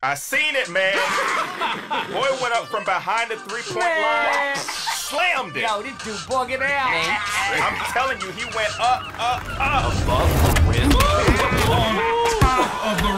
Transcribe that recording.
I seen it, man. Boy went up from behind the three-point line, slammed it. Yo, this dude bugging out. I'm telling you, he went up. Above the rim. On top of the